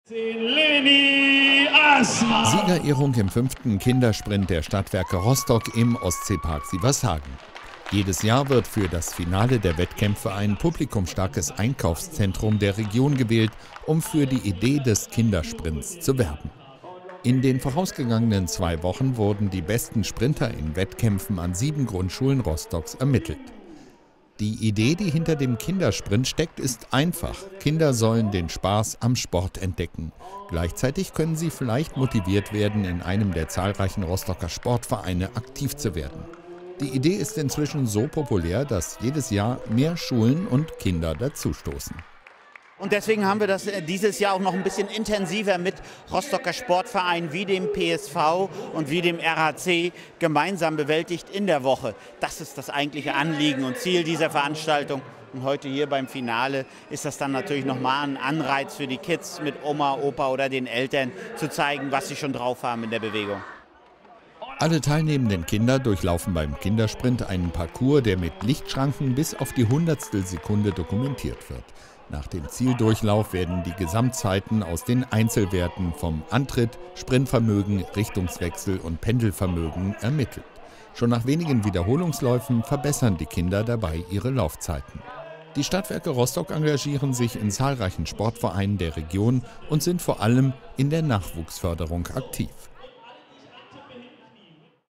Siegerehrung im 5. Kindersprint der Stadtwerke Rostock im Ostseepark Sievershagen. Jedes Jahr wird für das Finale der Wettkämpfe ein publikumsstarkes Einkaufszentrum der Region gewählt, um für die Idee des Kindersprints zu werben. In den vorausgegangenen 2 Wochen wurden die besten Sprinter in Wettkämpfen an 7 Grundschulen Rostocks ermittelt. Die Idee, die hinter dem Kindersprint steckt, ist einfach. Kinder sollen den Spaß am Sport entdecken. Gleichzeitig können sie vielleicht motiviert werden, in einem der zahlreichen Rostocker Sportvereine aktiv zu werden. Die Idee ist inzwischen so populär, dass jedes Jahr mehr Schulen und Kinder dazustoßen. Und deswegen haben wir das dieses Jahr auch noch ein bisschen intensiver mit Rostocker Sportvereinen wie dem PSV und wie dem RHC gemeinsam bewältigt in der Woche. Das ist das eigentliche Anliegen und Ziel dieser Veranstaltung. Und heute hier beim Finale ist das dann natürlich nochmal ein Anreiz für die Kids mit Oma, Opa oder den Eltern zu zeigen, was sie schon drauf haben in der Bewegung. Alle teilnehmenden Kinder durchlaufen beim Kindersprint einen Parcours, der mit Lichtschranken bis auf die Hundertstel Sekunde dokumentiert wird. Nach dem Zieldurchlauf werden die Gesamtzeiten aus den Einzelwerten vom Antritt, Sprintvermögen, Richtungswechsel und Pendelvermögen ermittelt. Schon nach wenigen Wiederholungsläufen verbessern die Kinder dabei ihre Laufzeiten. Die Stadtwerke Rostock engagieren sich in zahlreichen Sportvereinen der Region und sind vor allem in der Nachwuchsförderung aktiv.